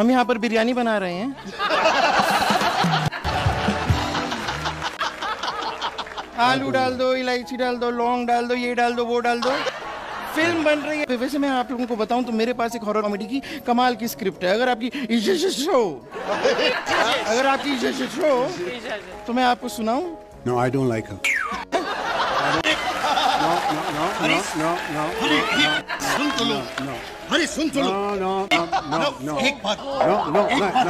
हम यहाँ पर बिरयानी बना रहे हैं। आलू डाल दो, इलायची डाल दो, लौंग डाल दो, ये डाल दो, वो डाल दो, फिल्म बन रही है। वैसे मैं आप लोगों को बताऊं तो मेरे पास एक हॉरर कॉमेडी की कमाल की स्क्रिप्ट है। अगर आपकी तो मैं आपको सुनाऊं। No, I don't like her. No. सुन तो लो। अरे सुन तो लो। No. एक बार। No.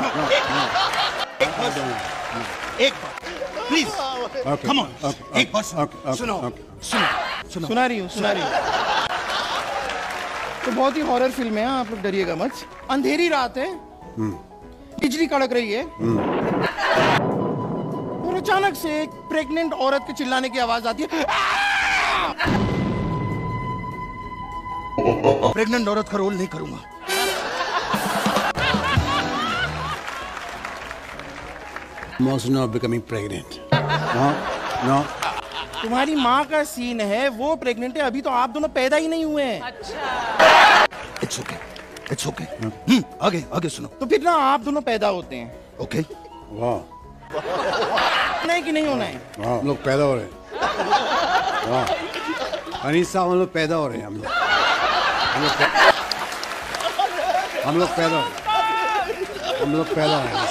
एक बार प्लीज। Come on. एक बार सुनो। सुना रही हूँ। तो बहुत ही हॉरर फिल्म है, आप लोग डरिएगा मत। अंधेरी रात है, बिजली कड़क रही है और अचानक से एक प्रेग्नेंट औरत के चिल्लाने की आवाज आती है। प्रेग्नेंट औरत का रोल नहीं करूंगा। Emotion of becoming pregnant. No. तुम्हारी माँ का सीन है, वो प्रेग्नेंट है, अभी तो आप दोनों पैदा ही नहीं हुए हैं। अच्छा। It's okay. आगे सुनो। तो फिर ना आप दोनों पैदा होते हैं। ओके। वाह। नहीं कि नहीं होना है। हम लोग पैदा हो रहे हैं। वाह। अनीस साहब, हम लोग पैदा हो रहे हैं। हम लोग पैदा हो रहे हैं।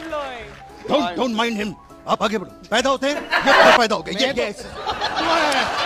Don't mind him. आप आगे बढ़ो। पैदा होते हैं, ये पैदा हो गए।